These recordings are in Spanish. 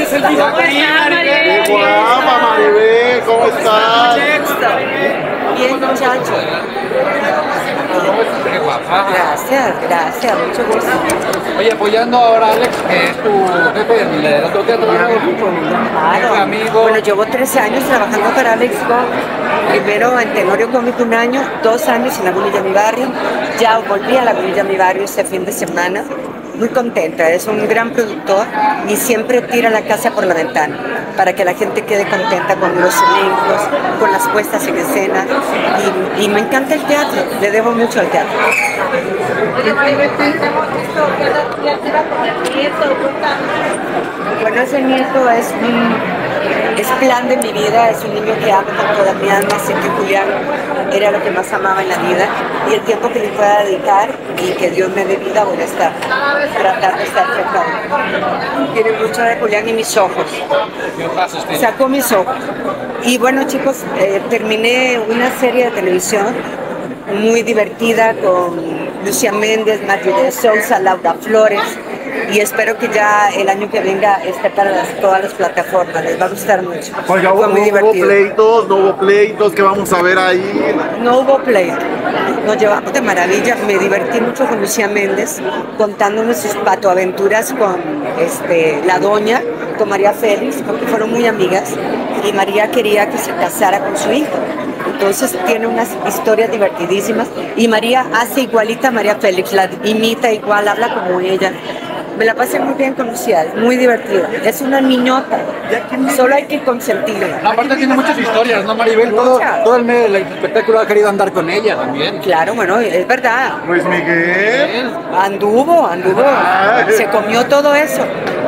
¡Qué guapa, Maribel! ¿Cómo estás? Bien, muchacho. Qué guapa. Gracias, mucho gusto. Oye, apoyando ahora a Alex, que es tu jefe en el otro teatro. Claro. Amigo. Bueno, llevo 13 años trabajando para Alex Go. Primero en Tenorio Cómico 1 año, 2 años en La Gunilla Mi Barrio. Ya volví a La Gunilla Mi Barrio este fin de semana. Muy contenta, es un gran productor y siempre tira la casa por la ventana para que la gente quede contenta con los elencos, con las puestas en escena y me encanta el teatro, le debo mucho al teatro. Bueno, ese nieto es plan de mi vida, es un niño que amo con toda mi alma, sé que Julián era lo que más amaba en la vida y el tiempo que le pueda dedicar y que Dios me dé vida voy a estar tratando de estar cerca. Tiene mucho de Julián y mis ojos. Sacó mis ojos. Y bueno, chicos, terminé una serie de televisión muy divertida con Lucía Méndez, Matthew de Sousa, Laura Flores. Y espero que ya el año que venga esté para todas las plataformas, les va a gustar mucho. Oiga, fue muy divertido. no hubo pleitos, ¿qué vamos a ver ahí? No hubo pleito, nos llevamos de maravilla, me divertí mucho con Lucía Méndez, contándonos sus patoaventuras con la doña, con María Félix, porque fueron muy amigas, y María quería que se casara con su hijo. Entonces tiene unas historias divertidísimas y María hace igualita a María Félix, la imita igual, habla como ella. Me la pasé muy bien con Lucía, muy divertida. Es una niñota, solo hay que consentirla. Aparte tiene muchas historias, ¿no, Maribel? Todo el medio del espectáculo ha querido andar con ella también. Claro, bueno, es verdad. Luis Miguel. Anduvo. Se comió todo eso.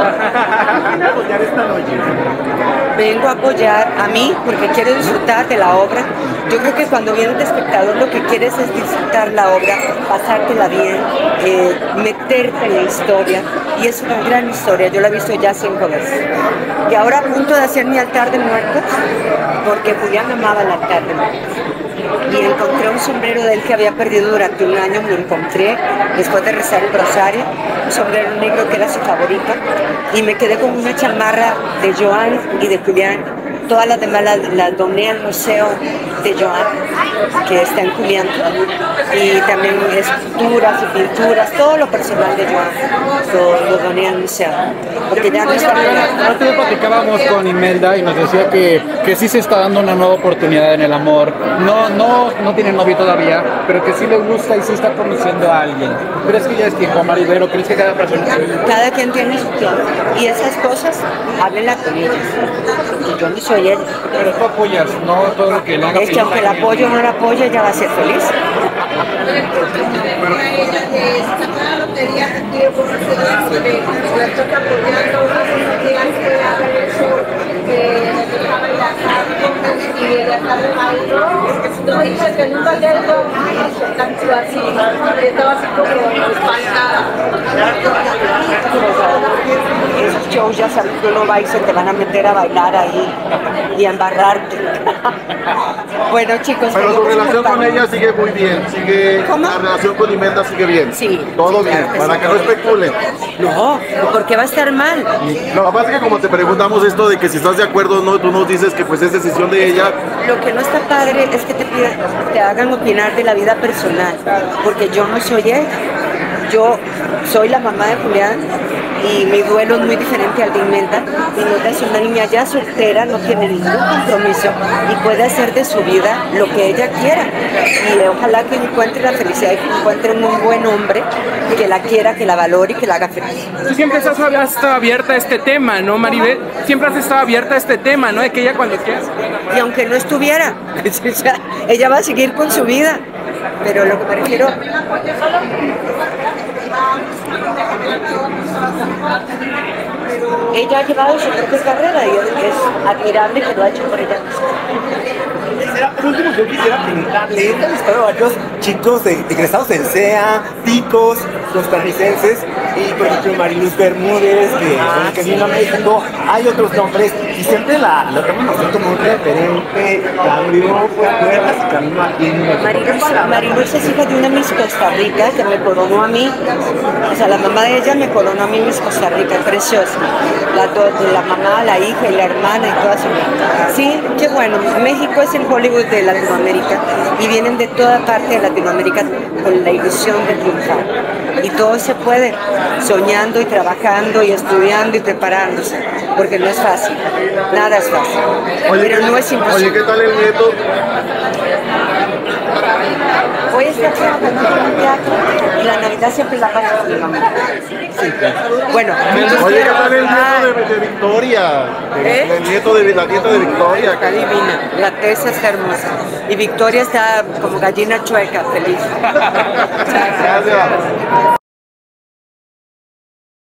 Vengo a apoyar a mí porque quiero disfrutar de la obra. Yo creo que cuando vienes de espectador lo que quieres es disfrutar la obra, pasártela bien, meterte en la historia. Y es una gran historia, yo la he visto ya 5 veces. Y ahora a punto de hacer mi altar de muertos, porque Julián amaba el altar de muertos. Y encontré un sombrero de él que había perdido durante 1 año, lo encontré después de rezar el rosario, un sombrero negro que era su favorito, y me quedé con una chamarra de Joan y de Julián. Todas las demás las doné al museo de Joan, que está en Julián, y también esculturas y pinturas, todo lo personal de Joan, lo doné al museo, porque ya no está bien. Antes platicábamos con Imelda y nos decía que sí se está dando una nueva oportunidad en el amor. No tiene novio todavía, pero que sí le gusta y sí está conociendo a alguien. ¿Crees que ya es tiempo, Maribel, o crees que cada persona... Cada quien tiene su tiempo, y esas cosas, háblenla con ellas, porque yo no soy él. Pero tú apoyas, no todo lo que le haga. Es que aunque la apoyo o no la apoyo, ella va a ser feliz. Esos shows ya sabes que uno va y se te van a meter a bailar ahí y a embarrarte. Bueno, chicos, pero tu relación con ella sigue muy bien, ¿Cómo? La relación con Imelda sigue bien. Sí. Todo sí, bien, claro para sí. que no especule. No, porque va a estar mal. Lo que pasa es que como te preguntamos esto de que si estás de acuerdo o no, tú nos dices que pues es decisión de ella. Lo que no está padre es que te hagan opinar de la vida personal, porque yo no soy ella. Yo soy la mamá de Julián y mi duelo es muy diferente al de Imelda. Imelda es una niña ya soltera, no tiene ningún compromiso y puede hacer de su vida lo que ella quiera. Y ojalá que encuentre la felicidad y que encuentre un buen hombre que la quiera, que la valore y que la haga feliz. Tú siempre has estado abierta a este tema, ¿no, Maribel? Siempre has estado abierta a este tema, ¿no? De que ella cuando quiera... Y aunque no estuviera, ella va a seguir con su vida. Pero lo que me refiero... Ella ha llevado su propia carrera y es admirable que lo ha hecho por ella misma. Por último, yo quisiera preguntarle, he entrevistado a varios chicos egresados del CEA, ticos, costarricenses, y por ejemplo Mariluz Bermúdez, que vino a México. Hay otros nombres y siempre la toman así como un referente, abrió puertas y camino aquí. Mariluz es hija de una Miss Costa Rica que me coronó a mí, o sea, la mamá de ella me coronó a mí Miss Costa Rica, preciosa. La mamá, la hija y la hermana y todas. Sí, qué bueno. México es el Hollywood de Latinoamérica y vienen de toda parte de Latinoamérica con la ilusión de triunfar. Y todo se puede, soñando y trabajando y estudiando y preparándose, porque no es fácil, nada es fácil. Pero no es imposible. Oye, ¿qué tal el nieto? Hoy está trabajando en un teatro y la Navidad siempre la pasa con mi mamá. Sí. Bueno, Oye, ¿qué tal el nieto de Victoria? El nieto de la nieta de Victoria. Está divina, la tesa está hermosa. Y Victoria está como gallina chueca, feliz. Gracias.